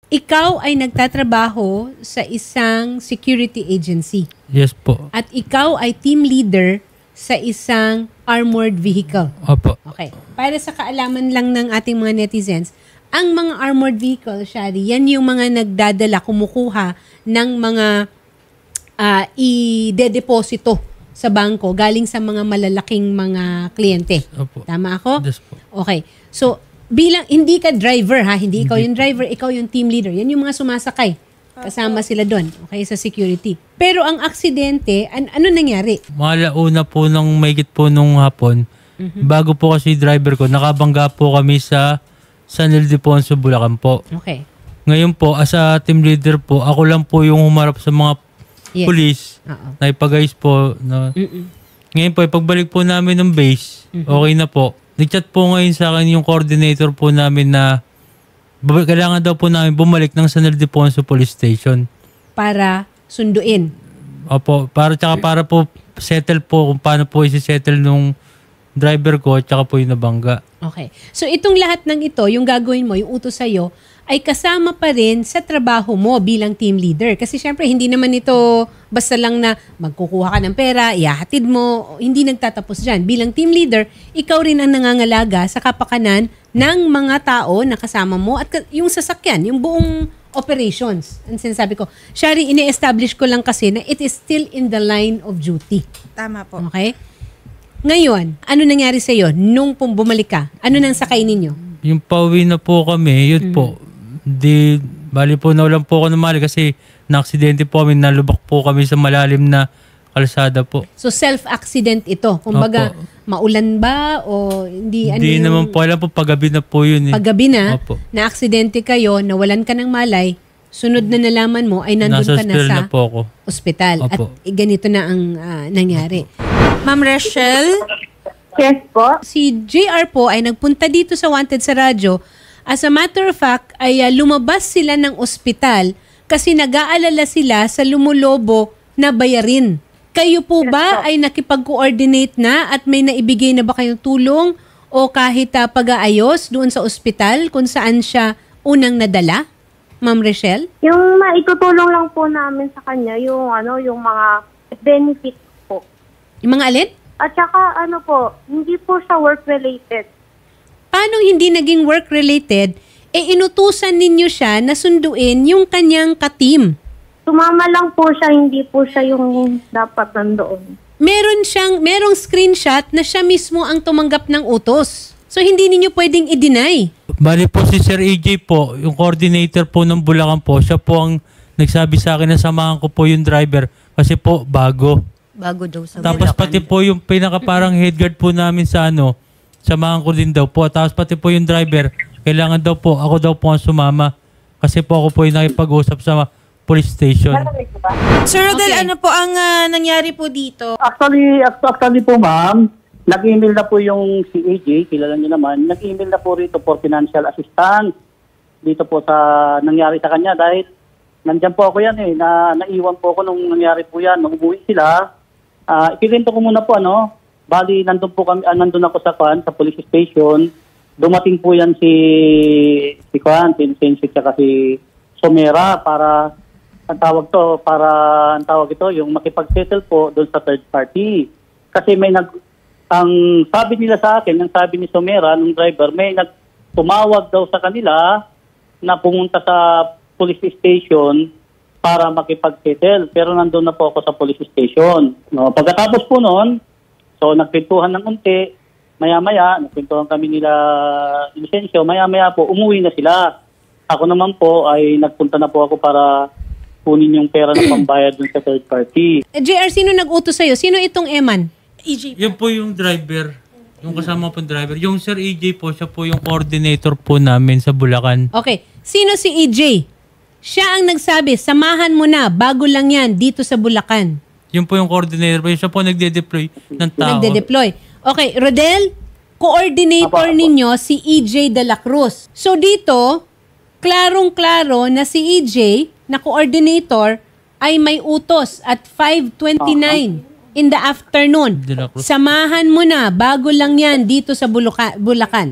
ikaw ay nagtatrabaho sa isang security agency. Yes po. At ikaw ay team leader sa isang armored vehicle. Opo. Okay. Para sa kaalaman lang ng ating mga netizens, ang mga armored vehicle, Shari, yan yung mga nagdadala, kumukuha ng mga i-deposito sa bangko galing sa mga malalaking mga kliyente. Opo. Tama ako? Yes po. Okay. So, hindi ka driver ha, hindi ikaw yung driver, ikaw yung team leader. Yan yung mga sumasakay. Kasama sila doon, okay, sa security. Pero ang aksidente, ano nangyari? Malauna po nung maigit po nung hapon, bago po kasi driver ko, nakabangga po kami sa San Ildefonso, Bulacan po. Okay. Ngayon po, as a team leader po, ako lang po yung humarap sa mga police na ipagayos po. Ngayon po, pagbalik po namin ng base, okay na po. Nag-chat po ngayon sa akin yung coordinator po namin na kailangan daw po namin bumalik ng San Ildefonso Police Station. Para sunduin. Opo, para po settle po kung paano po isi-settle nung driver ko at saka po yung nabangga. Okay. So itong lahat ng ito, yung gagawin mo, yung utos sa'yo, ay kasama pa rin sa trabaho mo bilang team leader. Kasi syempre, hindi naman ito basta lang na magkukuha ka ng pera, ihahatid mo, hindi nagtatapos dyan. Bilang team leader, ikaw rin ang nangangalaga sa kapakanan ng mga tao na kasama mo at yung sasakyan, yung buong operations. Ang sinasabi ko, Shari, ini-establish ko lang kasi na it is still in the line of duty. Tama po. Okay? Ngayon, ano nangyari sa'yo nung bumalik ka? Ano nang sakay ninyo? Yung pauwi na po kami, yun po. Bali po nawalan po ako ng mali kasi na-aksidente po kami, nalubak po kami sa malalim na kalsada po. So self-accident ito. Kumbaga, maulan ba o hindi? Hindi naman po, alam po, paggabi na po yun. Paggabi na, na-aksidente kayo, nawalan ka ng malay, sunod na nalaman mo ay nandun ka na sa na po ako. Ospital. Opo. At ganito na ang nangyari. Ma'am Rachel? Yes po. Si JR po ay nagpunta dito sa Wanted sa radyo. As a matter of fact, ay lumabas sila ng ospital kasi nag-aalala sila sa lumulobo na bayarin. Kayo po ba ay nakipag-coordinate na at may naibigay na ba kayong tulong o kahit pag-aayos doon sa ospital kung saan siya unang nadala? Ma'am Rachel? Yung maitutulong lang po namin sa kanya, yung mga benefits po. Yung mga alin? At saka hindi po siya work-related. Paano hindi naging work-related, inutusan ninyo siya na sunduin yung kanyang ka-team? Sumama lang po siya, hindi po siya yung dapat nandoon. Merong screenshot na siya mismo ang tumanggap ng utos. So, hindi ninyo pwedeng i-deny. Bali po si Sir AJ po, yung coordinator po ng Bulacan po, siya po ang nagsabi sa akin na samahan ko po yung driver kasi po bago. Bago daw sa Tapos pati po yung pinaka parang head guard po namin sa samahan ko din daw po. Tapos pati po yung driver, kailangan daw po, ako daw po ang sumama. Kasi po ako po yung nakipag-usap sa police station. Sir Rodel, ano po ang nangyari po dito? Actually po ma'am, nag-email na po yung si AJ, kilala niyo naman, nag-email na po rito for financial assistance dito po sa nangyari sa kanya dahil nandiyan po ako yan naiwan po ako nung nangyari po yan, nung umuwi sila. Ikikwento ko muna po bali, nandun ako sa police station. Dumating po yan si Vincent at si Somera para ang tawag ito, yung makipag-settle po doon sa third party. Kasi ang sabi nila sa akin, ang sabi ni Somera, ng driver, may tumawag daw sa kanila na pumunta sa police station para makipag-settle. Pero nandun na po ako sa police station. Pagkatapos po noon, so, nagpintuhan ng unti, maya-maya, nagpintuhan kami nila lisensyo, maya-maya po, umuwi na sila. Ako naman po ay nagpunta na po ako para kunin yung pera na pambayad dun sa third party. JR, sino nag-utos sa'yo? Sino itong Eman? EJ po. Yan po yung driver, yung kasama pong driver. Yung Sir AJ po, siya po yung coordinator po namin sa Bulacan. Okay. Sino si EJ? Siya ang nagsabi, samahan mo na, bago lang yan, dito sa Bulacan. Yun po yung coordinator po. Siya po nagde-deploy ng tao. Nagde-deploy. Okay, Rodel, coordinator ninyo si EJ de la Cruz. So dito, klarong-klaro na si EJ na coordinator ay may utos at 5:29 in the afternoon. Samahan mo na, bago lang yan dito sa Bulacan.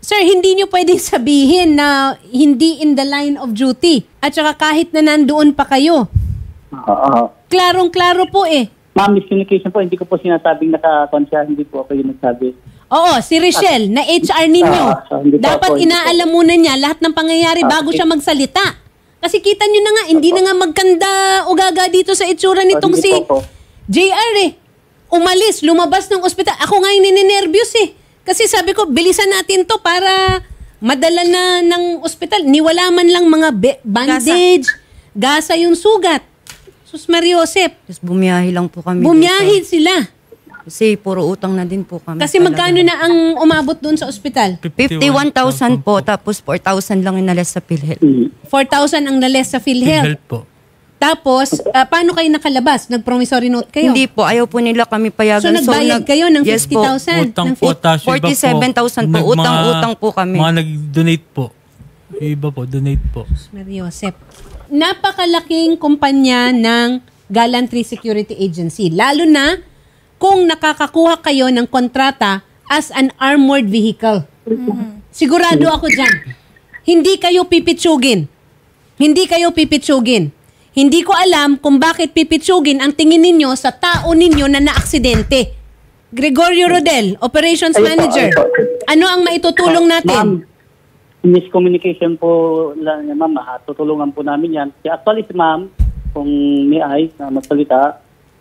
Sir, hindi nyo pwedeng sabihin na hindi in the line of duty. At saka kahit na nandoon pa kayo. Klarong-klaro po eh. Ma'am, miscommunication po. Hindi ko po sinasabing nakakonsya. Hindi po ako yung nagsabi. Oo, si Richelle, na HR ninyo. Dapat inaalam muna niya lahat ng pangyayari bago siya magsalita. Kasi kita nyo na nga, hindi na nga magkanda o gaga dito sa itsura nitong si JR eh. Umalis, lumabas ng ospital. Ako nga yung ninenervyos eh. Kasi sabi ko, bilisan natin to para madala na ng ospital. Niwala man lang mga bandage, gasa yung sugat. Sus Mariosep. Tapos bumiyahe lang po kami. Bumiyahe sila. Kasi puro utang na din po kami. Kasi magkano na ang umabot doon sa ospital? 51,000 po, tapos 4,000 lang inalas sa PhilHealth. 4,000 ang nales sa PhilHealth. po. Tapos, paano kayo nakalabas? Nag-promissory note kayo? Hindi po, ayaw po nila kami payagan. So, nagbayad kayo ng 50,000? Yes po. Utang po. 47,000 po. Utang po kami. Mga nag-donate po. Iba po, donate po. Mariosep. Napakalaking kumpanya ng Gallantry Security Agency. Lalo na kung nakakakuha kayo ng kontrata as an armored vehicle. Sigurado ako dyan. Hindi kayo pipitsugin. Hindi kayo pipitsugin. Hindi ko alam kung bakit pipitsugin ang tingin ninyo sa tao ninyo na naaksidente. Gregorio Rodel, Operations Manager. Ano ang maitutulong natin? Ma'am, miscommunication po lang, ma'am. Tutulungan po namin yan. Actually, si ma'am, kung may ayos na magsalita,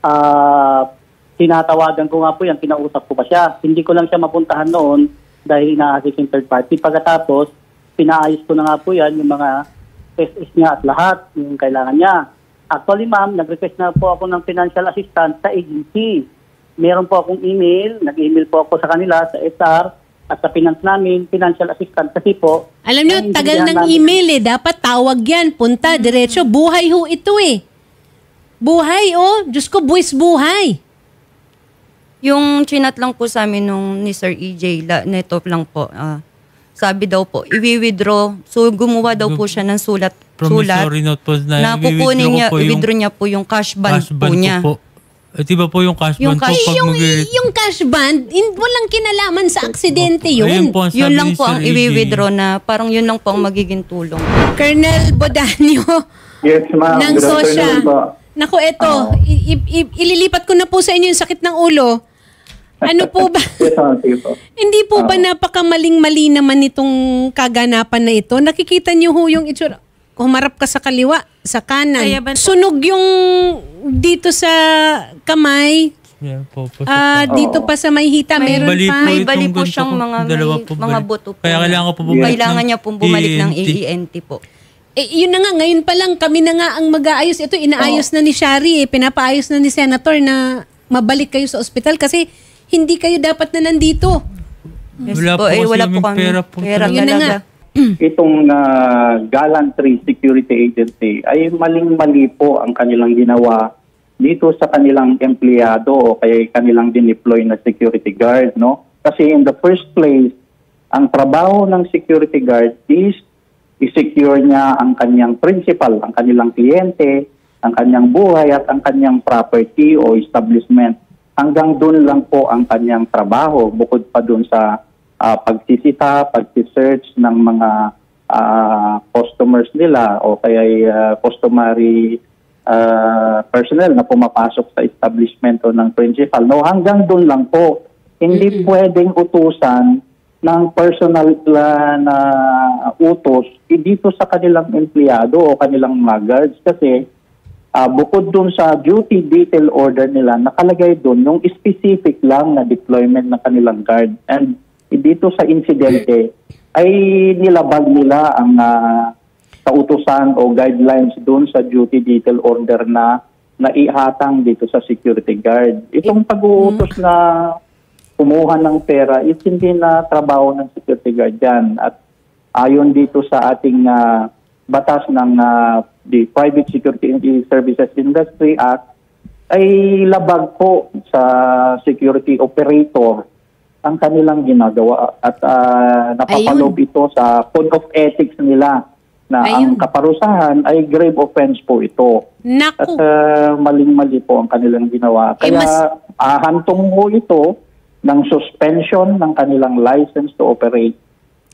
tinatawagan ko nga po yan, kinausap ko pa siya. Hindi ko lang siya mapuntahan noon dahil ina-assist yung third party. Pagkatapos, pinaayos ko na nga po yan, yung mga SS niya at lahat, yung kailangan niya. Actually, ma'am, nag-request na po ako ng financial assistance sa agency. Meron po akong email, nag-email po ako sa kanila, sa SR, at sa finance namin, financial assistance. Kasi po, alam niyo, tagal ng email eh. Dapat tawag yan, punta, diretso. Buhay ho ito eh. Buhay oh. Diyos ko, buwis buhay. Yung chinat lang po sa amin nung ni Sir EJ, neto lang po, sabi daw po, i-withdraw. So, gumawa daw po siya ng sulat. Promissory note po na kukunin niya, i-withdraw niya po yung cash band po niya. Po. At iba po yung cash band po pag yung cash band, walang kinalaman sa aksidente yun. Yun lang po ang i-withdraw na parang yun lang po ang magiging tulong. Colonel Bodanio. Yes, ma'am. Ng SOSYA. Naku, eto, ililipat ko na po sa inyo yung sakit ng ulo. Ano po ba? Hindi po ba napakamaling-mali naman itong kaganapan na ito? Nakikita niyo ho yung itsura. Humarap ka sa kaliwa, sa kanan. Sunog yung dito sa kamay. Yeah, po, dito pa sa may hita, meron pa. May bali po siyang mga buto po. Kaya kailangan ko po bumalik kailangan niya pong bumalik ng ENT po. Yun na nga, ngayon pa lang, kami na nga ang mag-aayos. Ito, inaayos na ni Shari, pinapaayos na ni Senator na mabalik kayo sa ospital kasi hindi kayo dapat na nandito. Yes wala po kami pera yun na nga. Itong Gallantry Security Agency ay maling-mali po ang kanilang ginawa dito sa kanilang empleyado o kaya kanilang dineploy na security guard, no? Kasi in the first place, ang trabaho ng security guard is i-secure niya ang kanyang principal, ang kanilang kliyente, ang kanyang buhay at ang kanyang property o establishment. Hanggang doon lang po ang kanyang trabaho, bukod pa doon sa pagsisita, pagsisearch ng mga customers nila o kaya customary personnel na pumapasok sa establishment o ng principal. No, hanggang doon lang po. Hindi pwedeng utusan ng personal na utos dito sa kanilang empleyado o kanilang mga guards kasi bukod dun sa duty detail order nila, nakalagay dun yung specific lang na deployment ng kanilang guard. And dito sa insidente, ay nilabag nila ang kautusan o guidelines dun sa duty detail order na naihatang dito sa security guard. Itong pag-uutos na kumuha ng pera, is hindi na trabaho ng security guard yan. At ayon dito sa ating batas ng the Private Security Services Industry Act, ay labag po sa security operator ang kanilang ginagawa at napapaloob ito sa Code of Ethics nila na ang kaparusahan ay grave offense po ito. Naku. At maling-mali po ang kanilang ginawa. Kaya hantong mo ito ng suspension ng kanilang license to operate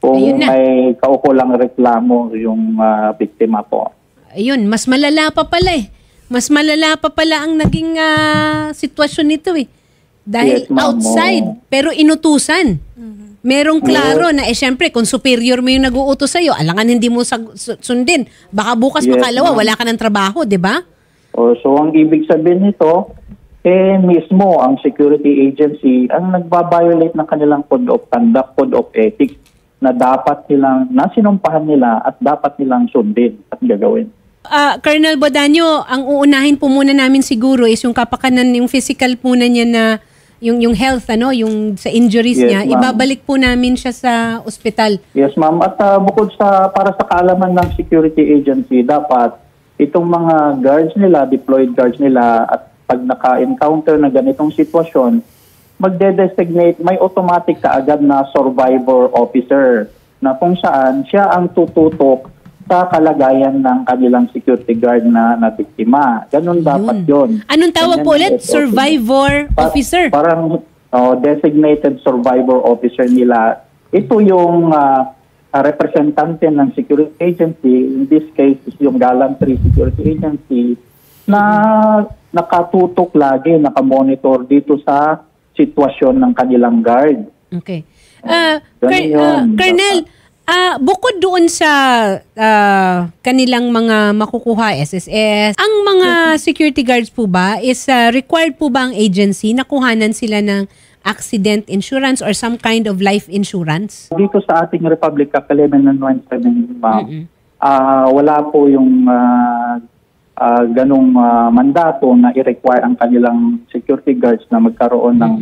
Kung Ayun na. may kaukulang reklamo yung biktima po. Ayun, mas malala pa pala eh. Mas malala pa pala ang naging sitwasyon nito eh. Dahil Yes, ma'am. outside, pero inutusan. Merong klaro na, syempre, kung superior mo yung nag-uutos sa'yo, alangan hindi mo sundin. Baka bukas Yes, makalawa, ma'am. wala ka ng trabaho, di ba? So ang ibig sabihin nito, mismo ang security agency ang nagbabiolate ng kanilang code of conduct, code of ethics na dapat nilang, nasinumpahan nila at dapat nilang sundin at gagawin. Colonel Bodanyo, ang uunahin po muna namin siguro is yung kapakanan, yung physical po na niya na yung health, yung sa injuries Yes, niya, ma'am. ibabalik po namin siya sa ospital. Yes, ma'am. At bukod para sa kaalaman ng security agency, dapat itong mga guards nila, deployed guards nila, at pag naka-encounter na ganitong sitwasyon, magde-designate, may automatic kaagad na survivor officer na kung saan siya ang tututok sa kalagayan ng kanilang security guard na biktima. Ganun dapat yun. Anong tawag po ulit? Survivor officer? Parang designated survivor officer nila. Ito yung representante ng security agency, in this case is yung Gallantry Security Agency, na nakatutok lagi, nakamonitor dito sa sitwasyon ng kanilang guard. Okay. Ganun yun. Colonel, bukod doon sa kanilang mga makukuha SSS, ang mga security guards po ba is required po ba ang agency na kuhanan sila ng accident insurance or some kind of life insurance? Dito sa ating Republic Act 11917, ma'am, wala po yung ganong mandato na i-require ang kanilang security guards na magkaroon ng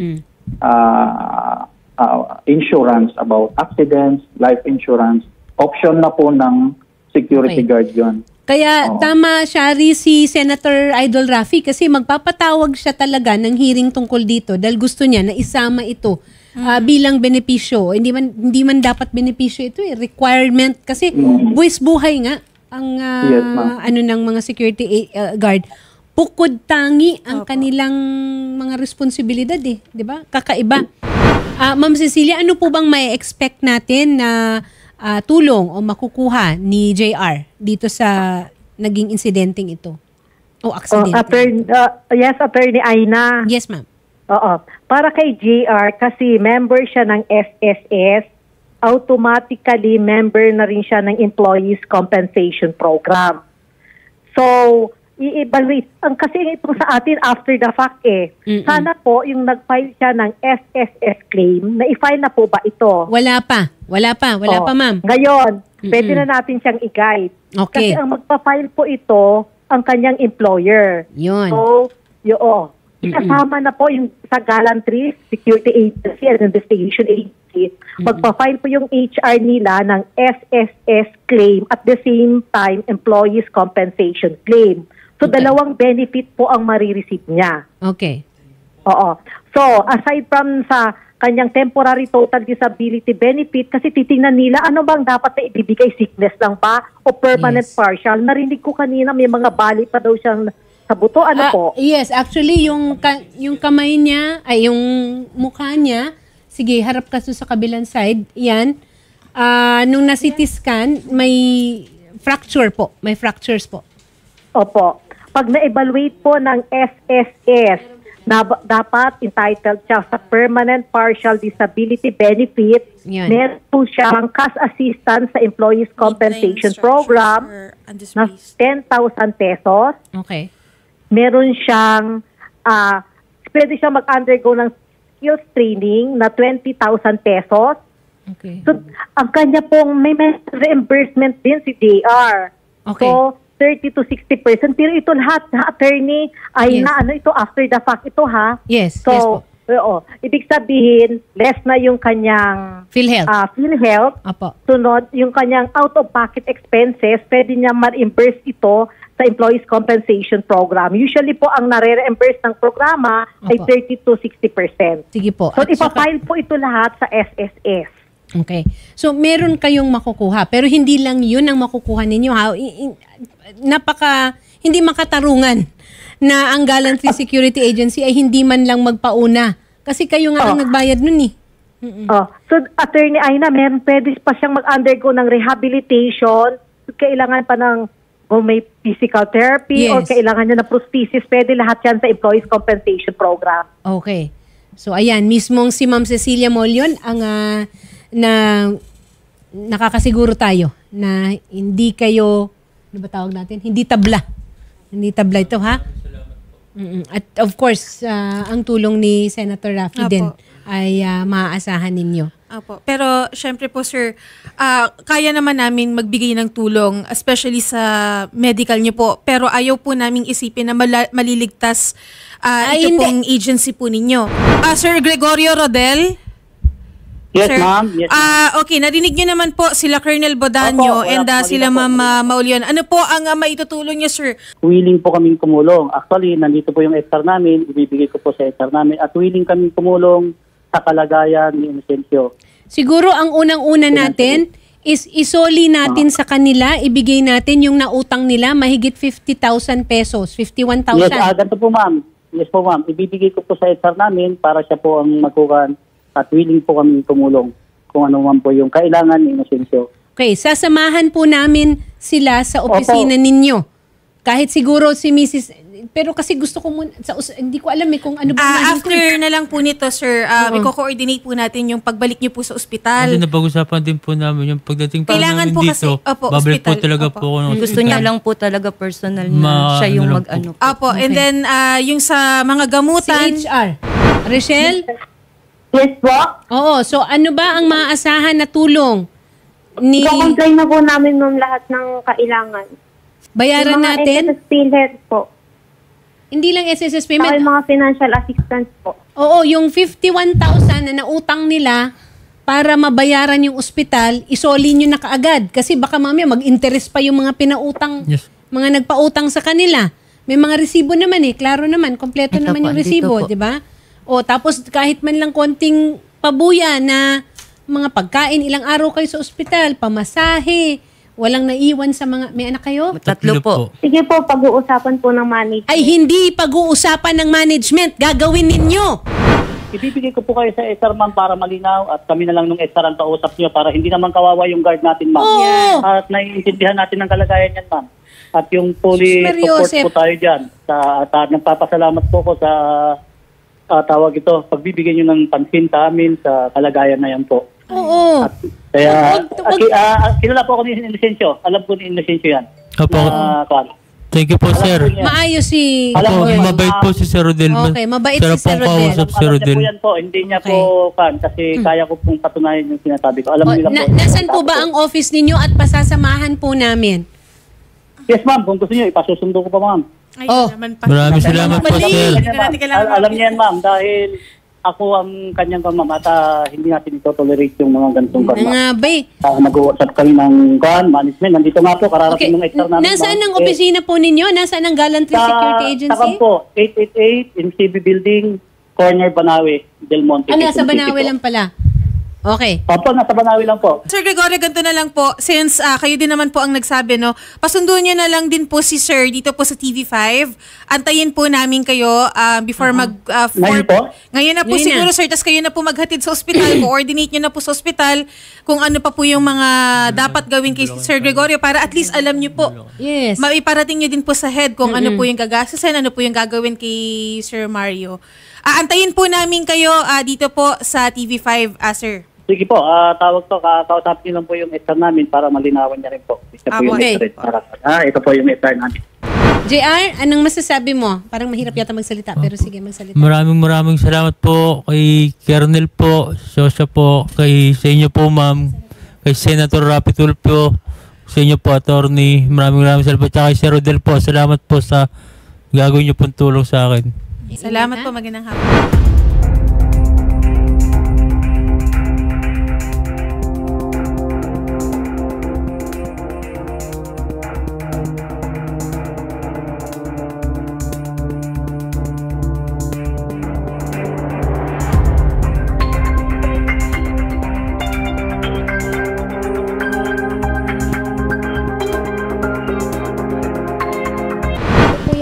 insurance about accidents, life insurance. Option na po ng security guard yun. Kaya tama siya si Senator Idol Rafi kasi magpapatawag siya talaga ng hearing tungkol dito dahil gusto niya na isama ito bilang benepisyo. Hindi man dapat benepisyo ito requirement kasi buwis buhay nga ang ng mga security guard. Bukod tangi ang kanilang mga responsibilidad 'di ba? Kakaiba. Ma'am Cecilia, ano po bang may expect natin na tulong o makukuha ni JR dito sa naging insidenteng ito? O aksidente? Attorney Aina. Yes, ma'am. Oo. Para kay JR, kasi member siya ng SSS, automatically member na rin siya ng Employees Compensation Program. So, i-evaluate. Kasi ito sa atin after the fact Sana po yung nag-file siya ng SSS claim, na-i-file na po ba ito? Wala pa, ma'am. Ngayon, pwede na natin siyang i-guide. Okay. Kasi ang magpa-file po ito, ang kanyang employer. Yun. So, kasama na po yung sa Gallantry Security Agency and Investigation Agency. Magpa-file po yung HR nila ng SSS claim at the same time Employees Compensation Claim. So, dalawang benefit po ang marireceive niya. Okay. Oo. So, aside from sa kanyang temporary total disability benefit, kasi titingnan nila ano bang dapat na ibibigay, sickness lang ba o permanent partial. Narinig ko kanina may mga bali pa daw siyang sa buto. Ano po? Yes, actually yung kamay niya, yung mukha niya, sige, harap ka sa kabilang side. Yan. Nung na-CT scan, may fracture po. May fractures po. Opo. Pag na-evaluate po ng SSS, dapat entitled siya sa permanent partial disability benefit. Yan. Meron po siyang cash assistance sa Employees Compensation Program na 10,000 pesos. Okay. Meron siyang, pwede siyang mag-undergo ng skills training na 20,000 pesos. Okay. So, ang kanya pong may reimbursement din si JR. Okay. So, 30 to 60%. Pero ito lahat, attorney, ay ito after the fact ito Yes, So, yes po. Ibig sabihin, less na yung kanyang PhilHealth. PhilHealth. Apo. Sunod, yung kanyang out-of-pocket expenses, pwede niya ma-reimburse ito sa Employees Compensation Program. Usually po, ang nare-reimburse ng programa ay 30 to 60%. Sige po. So, ipafile po ito lahat sa SSS. Okay. So, meron kayong makukuha. Pero hindi lang yun ang makukuha ninyo. Hindi makatarungan na ang Gallantry Security Agency ay hindi man lang magpauna. Kasi kayo nga ang nagbayad nun So, Attorney Aina, pwede pa siyang mag-undergo ng rehabilitation. Kailangan pa ng may physical therapy or kailangan niya na prosthesis. Pwede lahat yan sa Employees Compensation Program. Okay. So, ayan, mismong si Ma'am Cecilia Molion ang nakakasiguro tayo na hindi kayo, ano ba tawag natin? Hindi tabla. Hindi tabla ito, ha? At of course, ang tulong ni Senator Raffy din ay maaasahan ninyo. Opo. Pero syempre po sir, kaya naman namin magbigay ng tulong, especially sa medical niyo po. Pero ayaw po naming isipin na maliligtas ito pong agency po ninyo. Sir Gregorio Rodel? Yes, sir, ma'am. Yes, ma'am. Okay, narinig niyo naman po sila Colonel Bodanyo and sila Ma'am Maulion. Ano po ang maitutulong niyo, sir? Willing po kaming kumulong. Actually, nandito po yung SR namin. Ibibigay ko po sa SR namin. At willing kaming kumulong sa kalagayan ni Inocencio. Siguro ang unang-una natin is isoli natin sa kanila, ibigay natin yung nautang nila, mahigit 50,000 pesos, 51,000. Yes, ganito po ma'am. Yes po ma'am. Ibibigay ko po sa SR namin para siya po ang magkukan at willing po kami tumulong kung ano man po yung kailangan ni Inocencio. Okay, sasamahan po namin sila sa opisina ninyo. Kahit siguro si Mrs. Pero kasi gusto ko muna, hindi ko alam kung ano ba. After na lang po nito, sir, i-coordinate po natin yung pagbalik niyo po sa ospital. Kasi napag-usapan din po namin yung pagdating po kailangan namin po dito, kasi, babalik po ospital. talaga po ako ng Gusto ospital. niya lang po talaga personal na siya yung mag-ano po. Opo, and then yung sa mga gamutan. Si HR. Rochelle? Yes po. Oo, so ano ba ang maaasahan na tulong ni I-comply na po namin ng lahat ng kailangan. bayaran Yung mga natin? SSS PhilHealth po. Hindi lang SSS Saka payment. yung mga financial assistance po. Oo, yung 51,000 na nautang nila para mabayaran yung ospital, isoli nyo na kaagad. Kasi baka mamaya mag-interest pa yung mga pinautang, mga nagpautang sa kanila. May mga resibo naman klaro naman, kompleto Ito naman po, yung resibo, dito po. di ba? O tapos kahit man lang konting pabuya na mga pagkain, ilang araw kayo sa ospital, pamasahe, walang naiwan sa mga, may anak kayo? Tatlo po. Sige po, pag-uusapan po ng management. Ay hindi pag-uusapan ng management, gagawin ninyo. Ibibigay ko po kayo sa SR ma'am para malinaw at kami na lang nung SR ang kausap niyo para hindi naman kawawa yung guard natin ma'am. Oo. At naiintindihan natin ang kalagayan niyan ma'am. At yung fully Sus, support Mariosep. po tayo dyan. At nagpapasalamat po ko sa tawag ito, pagbibigyan nyo ng pansin sa amin sa kalagayan na yan po. Oo. Kaya, kilala po ako ni Inocencio. Alam ko ni Inocencio yan. Opo. Thank you po, sir. Maayos si... Opo, mabait po si Sir Rodel. Okay, mabait si Sir Sarap pong kausap si Rodel. Yan po, hindi niya po kasi kaya ko pong patunayan yung sinasabi ko. Alam nila po. Nasaan po ba ang office ninyo at pasasamahan po namin? Yes ma'am, kung gusto niyo, ipasusundo ko pa ma'am. Ay, naman pa. Maraming salamat po, sir. Alam niya yan ma'am, dahil ako ang kanyang ma'am at hindi natin ito-tolerate yung mga ganitong kan. Nga ba eh. Mag-uusap kami ng management. Nandito nga po, kararating ng HR namin. Nasaan ang opisina po ninyo? Nasaan ang Gallantry Security Agency? Sa po, 888 in CB Building, corner Banawe, Del Monte. Nasa Banawe lang pala. Okay. Opo, nasa Banawe lang po. Sir Gregorio, ganito na lang po. Since kayo din naman po ang nagsabi, no, pasundo nyo na lang din po si Sir dito po sa TV5. Antayin po namin kayo before Ngayon po? Ngayon na po Ngayon siguro, Sir. Tas kayo na po maghatid sa ospital. Coordinate nyo na po sa ospital kung ano pa po yung mga dapat gawin kay Sir Gregorio para at least alam nyo po. Yes. Maiparating nyo din po sa head kung ano po yung gagastusin, ano po yung gagawin kay Sir Mario. Antayin po namin kayo dito po sa TV5, sir. Sige po, tawag to, kakausapin niyo lang po yung SR namin para malinawan niya rin po. Ito po yung okay. SR. Ito po yung SR namin. JR, anong masasabi mo? Parang mahirap yata magsalita, pero sige, magsalita. Maraming salamat po kay Colonel po, Sosya po, sa inyo po ma'am, kay Senator Raffy Tulfo, sa inyo po attorney. Maraming salamat po. Tsaka kay Sir Rodel po, salamat po sa gagawin niyo pong tulong sa akin. Salamat po, magandang hapon.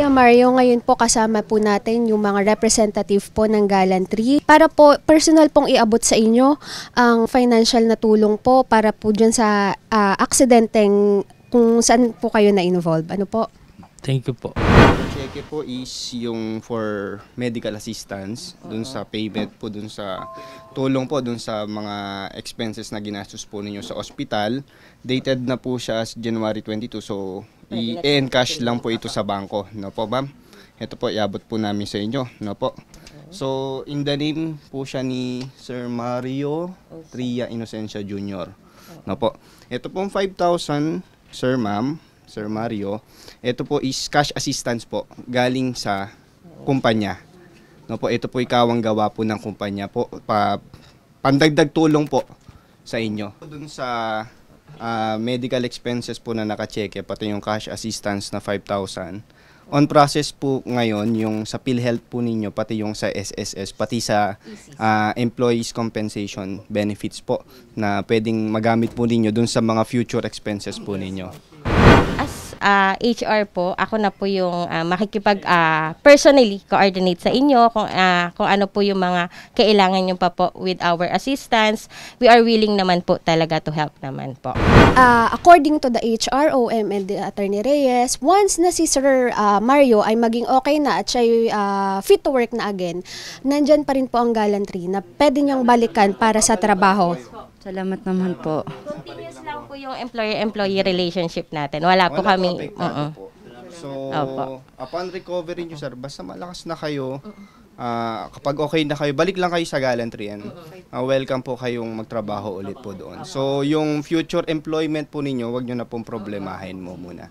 Kuya Mario, ngayon po kasama po natin yung mga representative po ng Gallantry para po personal pong iabot sa inyo ang financial na tulong po para po dyan sa aksidenteng kung saan po kayo na-involve. Ano po? Thank you po. Cheque po is yung for medical assistance dun sa payment po, dun sa tulong po dun sa mga expenses na ginastos po ninyo sa ospital. Dated na po siya as January 22, so i-encash lang po ito sa bangko, no po ma'am? Ito po, iabot po namin sa inyo, no po? So in the name po siya ni Sir Mario Tria Inocencia Jr., no po? Ito pong 5,000, Sir Ma'am, Sir Mario, ito po is cash assistance po galing sa kumpanya. No po, ito po ikawang gawa po ng kumpanya po, pandagdag tulong po sa inyo. Doon sa medical expenses po na nakacheque, pati yung cash assistance na 5,000. On process po ngayon yung sa PhilHealth po ninyo, pati yung sa SSS, pati sa employees compensation benefits po na pwedeng magamit po ninyo dun sa mga future expenses po ninyo. As HR po, ako na po yung makikipag personally coordinate sa inyo kung ano po yung mga kailangan nyo pa po with our assistance. We are willing naman po talaga to help naman po. According to the HROM and the Attorney Reyes, once na si Sir Mario ay maging okay na at siya fit to work na again, nandyan pa rin po ang Gallantry na pwede niyang balikan para sa trabaho. Salamat naman po. Continuous lang po yung employer-employee relationship natin. Wala po kami. So, upon recovery nyo, sir, basta malakas na kayo, kapag okay na kayo, balik lang kayo sa Gallantry. Welcome po kayong magtrabaho ulit po doon. So, yung future employment po ninyo, wag nyo na pong problemahin mo muna.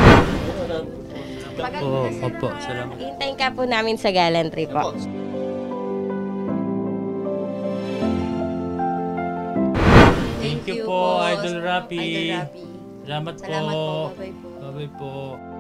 Opo, salamat. Hintayin ka po namin sa Gallantry po. Thank you po, Idol Rapi. Idol Rapi. Salamat po. Salamat po. Bye-bye po. Bye-bye po.